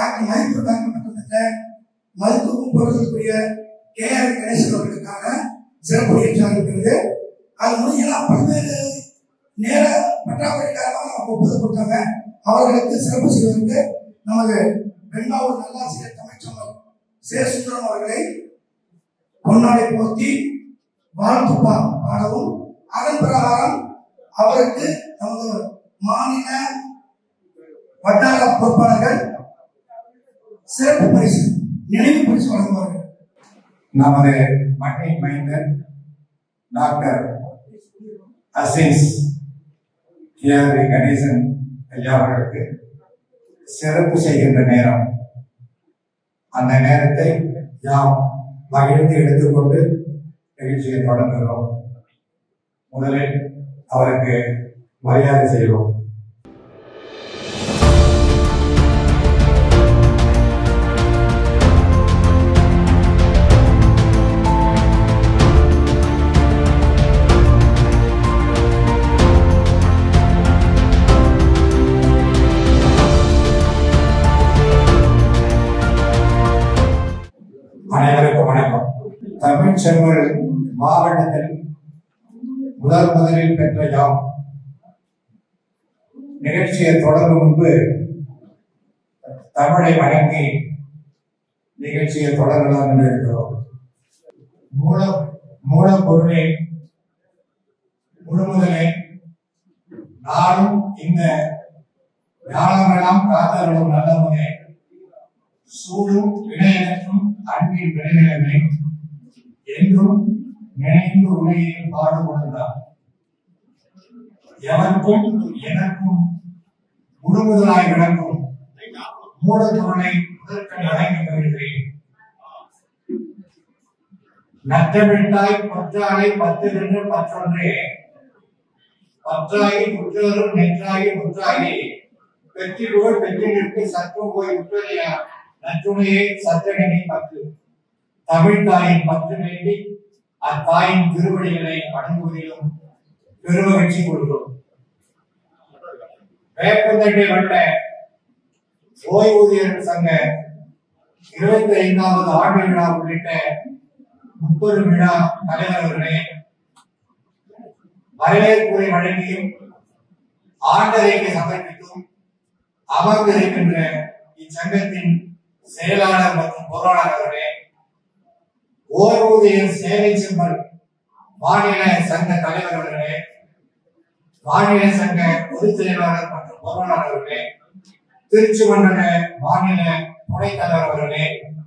Doctor மதிப்பு doctor மட்டத்திட்ட மருத்துவம் பொருட்களுக்குரிய KR Ganesan அவர்களுக்கான சிறப்பு நிகழ்ச்சியாக இருக்கிறது. அது முடிஞ்செல்லாம் பல்வேறு நேர பற்றாக்குறை காரணமாக ஒப்புதல் கொடுத்தாங்க. அவர்களுக்கு சிறப்பு செய்வதற்கு நமது பெண்ணாவூர் நல்லாசிரியர் தமிழ்ச்செல்வன் சுந்தரம் அவர்களை பொன்னாடை போர்த்தி வாழ்த்து பாடவும், அதன் பிரகாரம் அவருக்கு நமது மாநில வட்டார பொறுப்பாளர்கள் சிறப்பு பரிசு நினைவு பரிசு வழங்குவார்கள். நமது மண்ணின் மைந்தர் டாக்டர் அசீஸ் KR கணேசன் ஐயா அவர்களுக்கு சிறப்பு செய்கின்ற நேரம். அந்த நேரத்தை யாம் மகிழ்ந்து எடுத்துக்கொண்டு நிகழ்ச்சியை தொடங்குகிறோம். முதலில் அவருக்கு மரியாதை செய்வோம். அனைவருக்கும் வணக்கம். தமிழ்ச்செல்வன் மாவட்டத்தில் முதலில் பெற்ற யாம் நிகழ்ச்சியை தொடங்கும் முன்பு தமிழை வணங்கி நிகழ்ச்சியை தொடங்கலாம் என்று இருக்கிறோம். மூலப்பொருளே முழுமுதலே நானும் இந்த ஞானமெல்லாம் காத்தருளும் நல்லமுதே சூடும் இணையற்றும் அன்பின் விளைநிலைமை என்றும் நினைந்து உலகில் பாடுபடுகிறார். எவருக்கும் எனக்கும் முழுமுதலாய் விளக்கும் மூலப்பொருளை முதற்கண் வழங்கி வருகிறேன். நற்றமிழ்த்தாய் பொற்றாலை 10 பற்றொன்றே பற்றாகி புற்றரும் நெற்றாகி முற்றாகி பெற்றிடுவோர் பெற்றிற்கு சற்றும் போய் உற்றதையா நற்றுணையே சற்றகனி பற்று. தமிழ்தாயின் பற்று வேண்டி அத்தாயின் திருவடிகளை வணங்குவதிலும் பெருமகிழ்ச்சி கொள்கிறோம். வேப்பந்தட்டை வட்ட ஓய்வூதியர் சங்க 25வது ஆண்டு விழா உள்ளிட்ட 30 விழா தலைவர்களே, வரவேற்புரை வழங்கியும் ஆண்டறிக்கை சமர்ப்பித்தும் அமர்ந்திருக்கின்ற இச்சங்கத்தின் செயலாளர் மற்றும் பொருளாளர்களே, ஓய்வூதியர் சேவை செம்மல் மாநில சங்க தலைவர்களே, மாநில சங்க பொதுச் செயலாளர் மற்றும் பொருளாளர்களே, திருச்சி மண்டல மாநில துணைத் தலைவர்களே,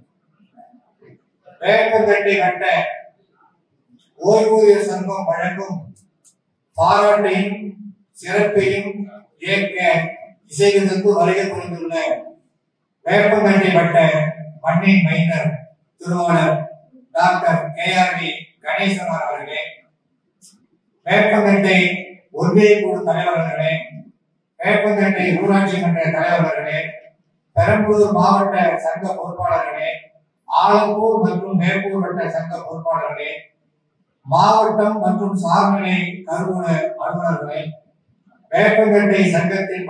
வேப்பந்தட்டை கட்ட ஓய்வூதியர் சங்கம் வழங்கும் பாராட்டையும் சிறப்பையும் ஏற்க இசைவிற்கு வருகை புரிந்துள்ள வேப்பந்தட்டை கட்ட மண்ணின் மைந்தர் திருவாளர் டாக்டர் KR கணேசன் அவர்களே, வேப்பந்தட்டை ஒன்றிய குழு தலைவர்களே, வேப்பந்தட்டை ஊராட்சி மன்ற தலைவர்களே, பெரம்பலூர் மாவட்ட சங்க பொறுப்பாளர்களே, ஆலம்பூர் மற்றும் மேற்பூர் வட்ட சங்க பொறுப்பாளர்களே, மாவட்டம் மற்றும் சார்நிலை கருவூல அலுவலர்களே, வேப்பந்தட்டை சங்கத்தின்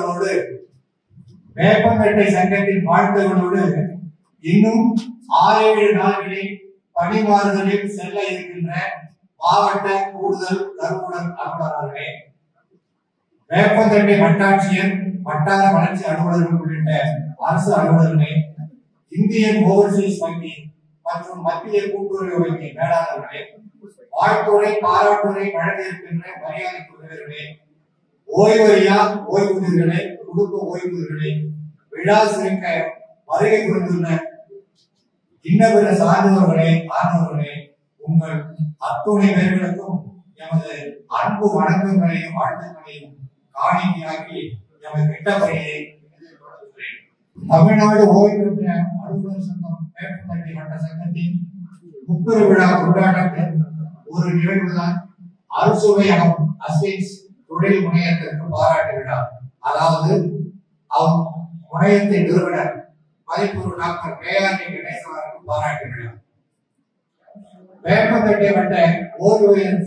வாழ்த்துகளோடு இன்னும் 6-7 நாட்களில் பணிமாறுதலில் செல்ல இருக்கின்ற மாவட்ட கூடுதல் கருவூலர் அலுவலர்களே, வேப்பந்தட்டை வட்டாட்சியர் வட்டார வளர்ச்சி அலுவலர்கள் உள்ளிட்ட அரசு அலுவலர்களே, இந்தியன் ஓவர்சீஸ் வங்கி மற்றும் மத்திய கூட்டுறவு வங்கி மேலாளர்களே, வாழ்த்துறை பாராட்டுரை வழங்க இருக்கின்ற மரியாதைக்குரியவர்களே, ஓய்வறியா ஓய்வூதியர்களே, குடும்ப ஓய்வூதியர்களே, விழா சிறக்க வருகை புரிந்துள்ள இன்னபிற சார்ந்தவர்களே, ஆர்ந்தவர்களே, உங்கள் அத்துணை பேர்களுக்கும் எமது அன்பு வணக்கங்களையும் வாழ்த்துக்களையும் காணிக்கையாக்கி எமது திட்டப்பணியை தொடங்குகிறேன். தமிழ்நாடு ஓய்வு பெற்ற அலுவலர் சங்கம் வேப்பந்தட்டை வட்ட சங்கத்தின் 30 விழா கொண்டாட்டத்தின் ஒரு நிகழ்வுதான் அறுசுவையகம் அஸ்வின்ஸ் தொழில் முனையத்திற்கு பாராட்டு விழா. அதாவது முனையத்தை நிறுவனர் மதிப்பூர் டாக்டர் KR கணேசன் பாராட்டு விழா. வேப்பந்தட்டை வட்ட ஓய்வூதியர்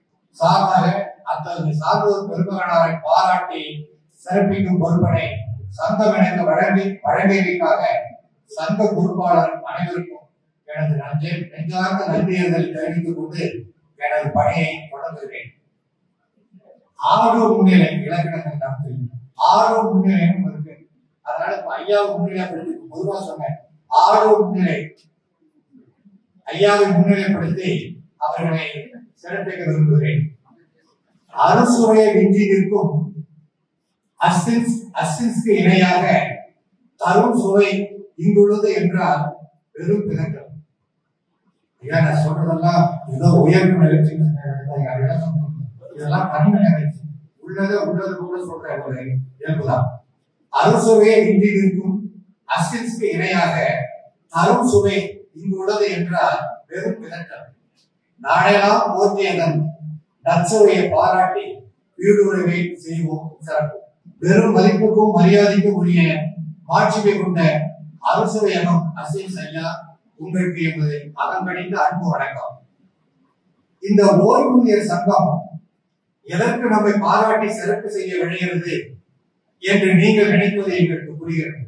சார்பாக அத்தகைய சார்ந்தோர் பெருமகனாரை பாராட்டி சிறப்பிக்கும் பொறுப்பனை சங்கம் எனக்கு வழங்கியதற்காக சங்க பொறுப்பாளர் அனைவருக்கும் எனது நெஞ்சார்ந்த நன்றியர்களை தெரிவித்துக் கொண்டு எனது பணியை தொடங்குகிறேன். ஆர்வ முன்னிலை இலக்கணங்கள் நமக்கு ஆர்வ முன்னிலையும் இருக்கு. அதனால இப்ப ஐயாவை முன்னிலைப்படுத்தி பொதுவா சொன்னேன். ஆர்வ முன்னிலை ஐயாவை முன்னிலைப்படுத்தி அவர்களை சிறப்பிக்க விரும்புகிறேன். அறுசுவையை விஞ்சி நிற்கும் அசின்ஸ்க்கு இணையாக தரும் சுவை இங்குள்ளது என்றால் பெரும் பிணக்கம். ஐயா நான் சொல்றதெல்லாம் ஏதோ உயர்வு நிகழ்ச்சி, இதெல்லாம் தன்மை நிகழ்ச்சி. உள்ளது கூட சொல்ற ஒரு இயல்புதான். அறுசுவையை விஞ்சி நிற்கும் அசின்ஸ்க்கு இணையாக தரும் சுவை இங்குள்ளது என்றால் பெரும் பிணக்கம். நாடெல்லாம் போற்றியதன் நற்சுவையை பாராட்டி வீடுறவை செய்வோம் சிறப்பு. பெரும் மதிப்புக்கும் மரியாதைக்கும் உரிய மாட்சிமை கொண்ட அறுசுவையகம் அசீஸ் ஐயா உங்களுக்கு என்பது அகங்கணிந்த அன்பு வணக்கம். இந்த ஓய்வூதியர் சங்கம் எதற்கு நம்மை பாராட்டி சிறப்பு செய்ய விளைகிறது என்று நீங்கள் நினைப்பது எங்களுக்கு புரிகிறது.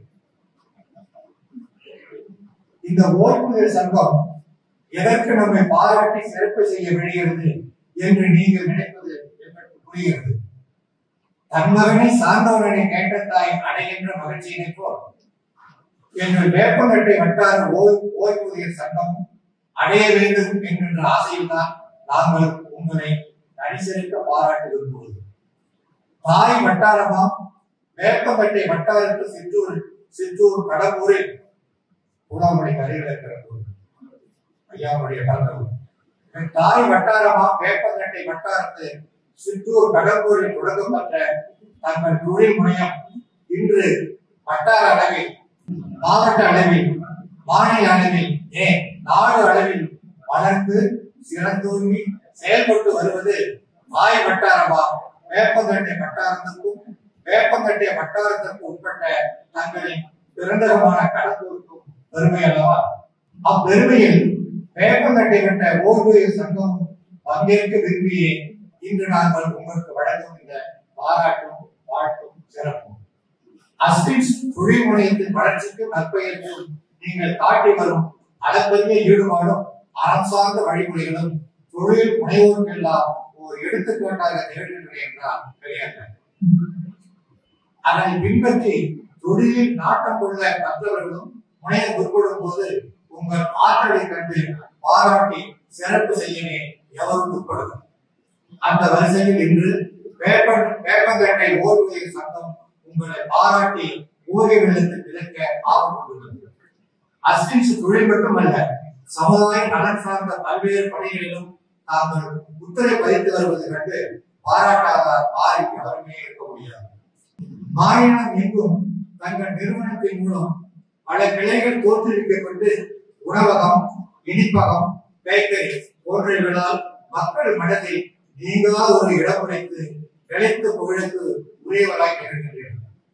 இந்த ஓய்வூதியர் சங்கம் எதற்கு நம்மை பாராட்டி சிறப்பு செய்ய விளைகிறது என்று நீங்கள் நினைப்பது எங்களுக்கு புரிகிறது. தன் மகனை சார்ந்தவர்களை கேட்ட தாய் அடைகின்ற மகிழ்ச்சியினை போல் எங்கள் வேப்பங்கட்டை வட்டார ஓய்வூதியர் சங்கம் அடைய வேண்டும் என்கின்ற ஆசையில் தான் நாங்கள் உங்களை அனுசரிக்க பாராட்டி விரும்புவது. தாய் வட்டாரமா வேப்பங்கட்டை வட்டாரத்து சிற்றூர் கடம்பூரில் உணவுடைய கதைகள் இருக்கிற போது ஐயாவுடைய கலந்தூர் தாய் வட்டாரமா வேப்பங்கட்டை வட்டாரத்து சிற்றூர் கடம்பூரில் தொடங்கப்பட்ட தங்கள் தொழில் முனையம் இன்று வட்டார அளவில், மாவட்ட அளவில், மாநில அளவில், நாடு அளவில் வளர்ந்து சிறந்தோங்கி செயல்பட்டு வருவது தாய் வட்டாரமா வேப்பங்கட்டை வட்டாரத்துக்கும் வேப்பங்கட்டை வட்டாரத்திற்கு உட்பட்ட தங்களின் பிறந்தகமான கடம்பூருக்கும் பெருமை அல்லவா? அப்பெருமையில் வேப்பங்கட்டை கட்ட ஓய்வூதியர் சங்கம் பங்கேற்க விரும்பியே இன்று நாங்கள் உங்களுக்கு வழங்கும் இந்த பாராட்டும் வாழ்த்தும் சிறப்பும். அஸ்டின்ஸ் தொழில் முனையத்தின் வளர்ச்சிக்கு நற்பெயர்க்கும் நீங்கள் காட்டி வரும் அளப்பரிய ஈடுபாடும் அறம் சார்ந்த வழிமுறைகளும் தொழில் முனைவோருக்கெல்லாம் ஒரு எடுத்துக்காட்டாக திகழ்கின்றன என்றால் வெளியல்ல. அதனை பின்பற்றி தொழிலில் நாட்டம் கொள்ள மற்றவர்களும் முனைய முற்படும் போது உங்கள் ஆற்றலை கண்டு பாராட்டி சிறப்பு செய்யவே எவரும் உட்படும். அந்த வரிசையில் இன்று வேப்பங்கட்டை ஓய்வூதியர் சங்கம் உங்களை பாராட்டி ஊதிய வெள்ளத்தில் விளக்க ஆர்வம் கொண்டுள்ளது. அஸ்டின்ஸ் தொழில் மட்டுமல்ல, சமுதாய நலன் சார்ந்த பல்வேறு பணிகளிலும் தாங்கள் முத்திரை பதித்து வருவது கண்டு பாராட்டாதார் ஆரிக்கு அவருமே இருக்க முடியாது. மாநிலம் எங்கும் தங்கள் நிறுவனத்தின் மூலம் பல கிளைகள் தோற்றுவிக்கப்பட்டு உணவகம், இனிப்பகம், பேக்கரி போன்றவைகளால் மக்கள் மனதில் நீங்காத ஒரு இடம் உடைத்து நிலைத்த புகழுக்கு உரியவராய் இருக்கின்றனர்.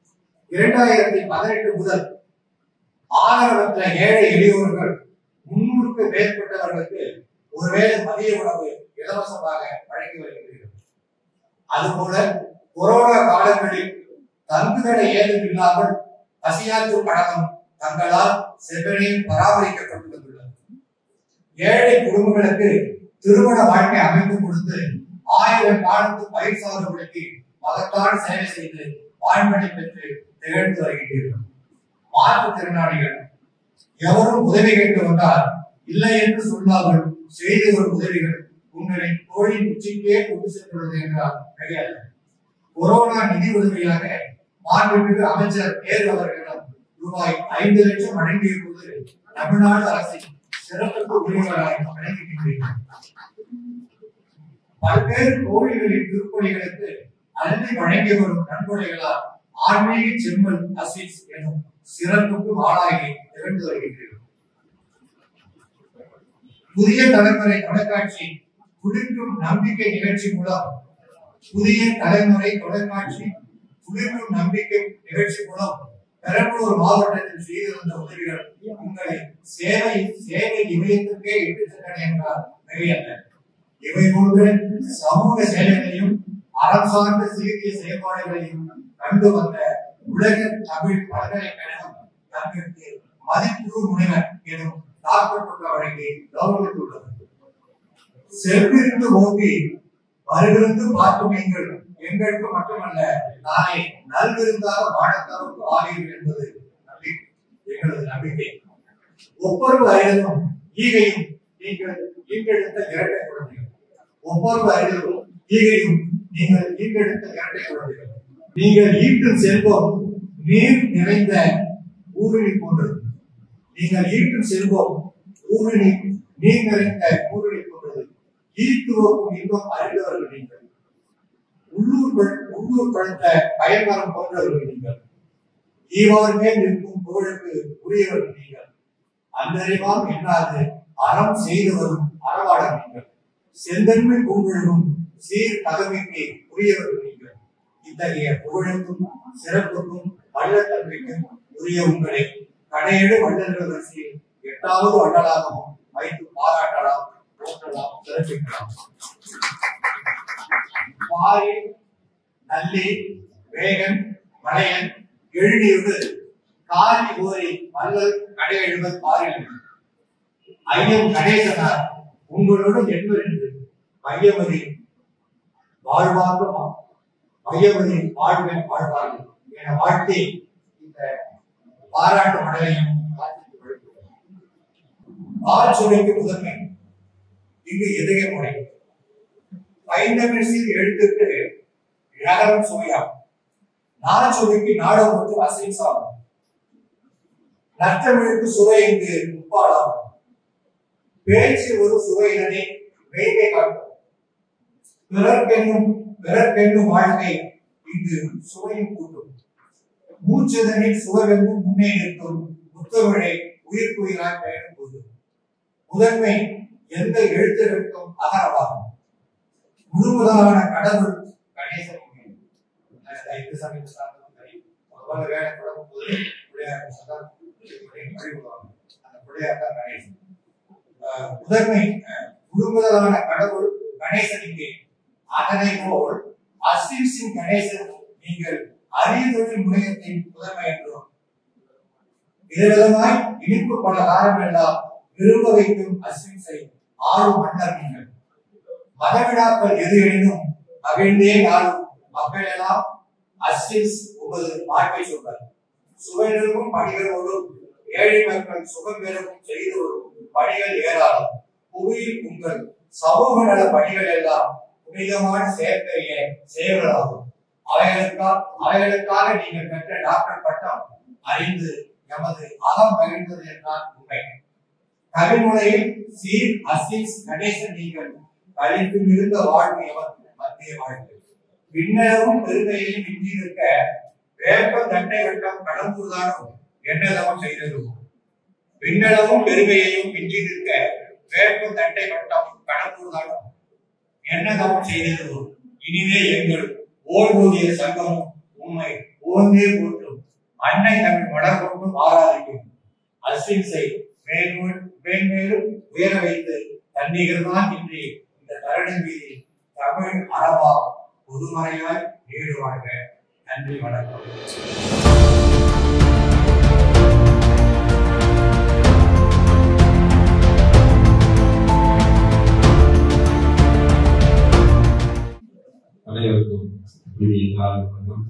2018 முதல் ஆதரவற்ற ஏழை எளியோர்கள் 300க்கு மேற்பட்டவர்களுக்கு ஒருவேளை மதிய உணவு இலவசமாக வழங்கி வருகிறது. அதுபோல கொரோனா காலங்களில் தங்குதடை ஏதும் இல்லாமல் பசியாற்றும் பழக்கம் தங்களால் செவ்வனையில் பராமரிக்கப்பட்டு வந்துள்ளது. ஏழை குடும்பங்களுக்கு திருமண வாழ்க்கை அமைத்து கொடுத்து 1000 காலத்து பயிர் சாகுபடிக்கு மகத்தான சேவை செய்து வாழ்மனை பெற்று திகழ்ந்து வருகின்றனர். மாற்றுத்திறனாளிகள் எவரும் உதவி கேட்டு வந்தால் இல்லை என்று சொல்லாமல் செய்து வரும் உதவிகள் உங்களின் தோழின் உச்சிக்கே கொண்டு சென்றுள்ளது என்றால் கிடையாது. கொரோனா நிதி உதவியாக மாண்புமிகு அமைச்சர் நேரு அவர்களிடம் ரூபாய் 5 லட்சம் வழங்கிய போது தமிழ்நாடு அரசின் சிறப்புக்கு உரியவராக வழங்குகின்றனர். பல்வேறு கோவில்களின் திருப்பணிகளுக்கு அள்ளி வழங்கி வரும் நன்கொடைகளால் ஆன்மீக செம்மல் அசீஸ் எனும் சிறப்புக்கு ஆளாகி திகழ்ந்து வருகின்றனர். புதிய தலைமுறை தொலைக்காட்சி குளிர்க்கும் நம்பிக்கை நிகழ்ச்சி மூலம் பெரம்பலூர் மாவட்டத்தில் செய்து வந்த உதவிகள் உங்களை சேவை இமயத்திற்கே இட்டு சென்றன என்றால் மிகையல்ல. இவை போன்ற சமூக சேவைகளையும் அறம் சார்ந்த சீரிய செயல்பாடுகளையும் கண்டு வந்த உலக தமிழ் பல்கலைக்கழகம் தங்களுக்கு மதிப்புறு முனைவர் எனும் டாக்டர் பட்ட வழங்கி கௌரவித்துள்ளது. செல்விருந்து ஓங்கி வருவிருந்து பார்க்கும் எங்களுக்கு மட்டுமல்ல, நாளை நல்விருந்தாக வாழத்தவருக்கு ஆவீர்கள் என்பது எங்களது நம்பிக்கை. ஒவ்வொரு அறிதலும் ஈகையும் நீங்கள் ஈங்கெடுத்த இரட்டை குழந்தைகள். ஒவ்வொரு அறிதலும் ஈகையும் நீங்கள் ஈங்கெடுத்த இரட்டை குழந்தைகள். நீங்கள் ஈட்டும் செல்வம் நீர் நிறைந்த ஊரணி போன்றது. நீங்கள் ஈட்டும் செல்வம் ஊரணி நீர் நிறைந்த ஊரணி போன்றது. ஈட்டுவோக்கும் இன்பம் அறிந்தவர்கள் நீங்கள். உள்ளூர் பழுத்த பயன்பாரம் போன்றவர்கள் நீங்கள். ஈவார் மேல் நிற்கும் புகழுக்கு உரியவர்கள் நீங்கள். அந்தறிவாம் என்னாது அறம் செய்து வரும் அறவாளர் நீங்கள். செந்தன்மை பூங்கொழுகும் சீர் தகமைக்கு உரியவர்கள் நீங்கள். இத்தகைய புகழுக்கும் சிறப்புக்கும் வள்ளத்தன்மைக்கும் உரிய உங்களை கடையெடு வள்ளல்கள் வரிசையில் 8வது வள்ளலாகவும் வைத்து பாராட்டலாம், போற்றலாம், சிறப்பிக்கலாம். பாரி, நல்லி, வேகன், மலையன், எழுநீரு, காரி ஓரி வள்ளல் கடையெழுவர் பாரில் ஐயம் கணேசனார் உங்களோடு என்பர் என்று மையமதி வாழ்வார்க்கும் மையமதி வாழ்வேன் வாழ்வார்கள் என வாழ்த்தி இந்த பாராட்டு மடலையும் ஆட்சுடைக்கு முதன்மை இங்கு எதைய முறை பைந்தமிழ் எழுத்துக்கு நகரம் சுவையாகும். நாச்சுவைக்கு நாடம் மற்றும் அசைசாகும். நற்றமிழுக்கு சுவை இங்கு முப்பாடாகும். பேச்சு ஒரு சுவையினே மெய்மை காட்டும். பிறர்க்கென்னும் வாழ்க்கை இங்கு சுவையும் கூட்டும். மூச்சதனில் சுவரெங்கும் முன்னே நிற்கும் முத்தமிழை உயிர்க்குயிராய் பயணம் போது முதன்மை எந்த எழுத்திற்கும் அகரமாகும். முழுவதான கடவுள் கணேசன். முதன்மை முழுமுதலான கடவுள் கணேசன் இங்கே. அதனை போல் அசிம்சின் கணேசன் நீங்கள் அரியதொழில் முனையத்தின் முதன்மை என்றும் விதவிதமாய் இனிப்பு பல காரம் எல்லாம் விரும்ப வைக்கும் அசிம்சை ஆளும் மன்னர் நீங்கள். மதவிழாக்கள் எது எனினும் மகிழ்ந்தே நாளும் மக்கள் எல்லாம் அசிம்ஸ் உமது வாழ்க்கை சொல்வார். சுவைகளும் பணிகளோடும் ஏழை மக்கள் சுகம் பெறவும் செய்து வரும் பணிகள் ஏராளம். புவியில் உங்கள் சமூக நல பணிகள் எல்லாம் புனிதமான செயற்கைய செயல்களாகும். அவைகளுக்காக நீங்கள் பெற்ற டாக்டர் பட்டம் அறிந்து எமது அகம் மகிழ்ந்தது என்றால் உண்மை. கவிமுறையில் சீர் அசிஸ் கணேசன் நீங்கள் கழித்து மிகுந்த வாழ்வு எமக்கு மத்திய வாழ்க்கை. விண்ணளவும் பெருமையையும் இன்றி இருக்க வேப்ப தண்டை வட்டம் கடம்பூர்தானும் என்னதவம் செய்தது. விண்ணளவும் பெருமையையும் இன்றி இருக்க வேப்ப தண்டை வட்டம் கடம்பூர்தானும் என்னதவம் செய்தது. இனிதே எங்கள் ஓய்வூதிய சங்கமும் உண்மை ஓர்ந்தே போற்றும். அன்னை தமிழ் மலர் கொண்டும் ஆராதிக்கும். அசிம்சை மேன்மேலும் உயர வைத்து தன்னிகர்தான் இன்றி இந்த தருணம் மீது தமிழ் அறவா பொதுமறையாய் நீடு வாழ்க. நன்றி, வணக்கம். அனைவருக்கும் இனிய காலை வணக்கம்.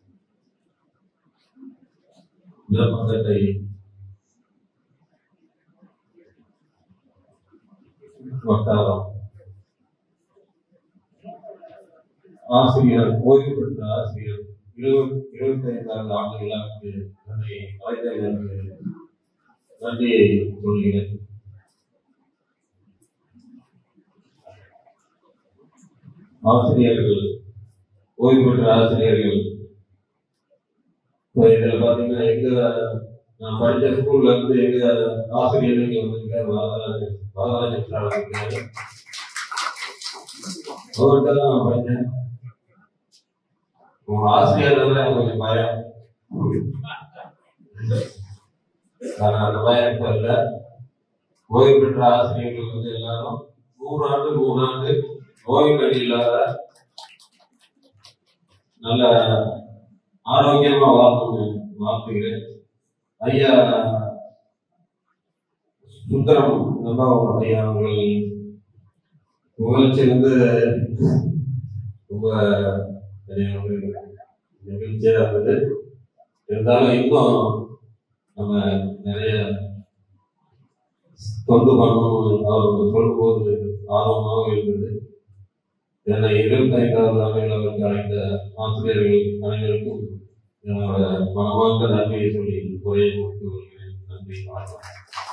இந்த பக்கத்தை வட்டாரம் ஆசிரியர், ஓய்வு பெற்ற ஆசிரியர் 25 ஆண்டுகளாக என்னை அழைத்ததற்கு நன்றியை சொல்கிறேன். ஆசிரியர்கள், ஓய்வு பெற்ற ஆசிரியர்கள் இதுல பாத்தீங்கன்னா எங்க நான் படித்த ஸ்கூல்ல இருந்து எங்க ஆசிரியர் இங்க வந்திருக்காரு, வாதராஜன் அவர்கிட்ட தான் நான் படித்தேன். உங்க ஆசிரியர் எனக்கு கொஞ்சம் பயம், அந்த பயம் இல்ல. ஓய்வு பெற்ற ஆசிரியர்கள் வந்து எல்லாரும் 100 ஆண்டு 3 ஆண்டு ஓய்வு கல்வி இல்லாத நல்ல ஆரோக்கியமா வாழணும்னு வாழ்த்துகிறேன். ஐயா சுந்தரம் ஐயா அவர்கள் புகழ்ச்சி வந்து ரொம்ப நிகழ்ச்சியாக இருந்தது. இருந்தாலும் இன்னும் நம்ம நிறைய தொண்டு பண்ணணும் அவர் சொல்லும்போது ஆர்வமாக இருந்தது. என்னை 25வது ஆண்டுகள் அவருக்கு அழைத்த ஆசிரியர்கள் அனைவருக்கும் என்னோட மனமார்ந்த நன்றியை சொல்லி உரையை முடித்து வருகிறேன். நன்றி, வணக்கம்.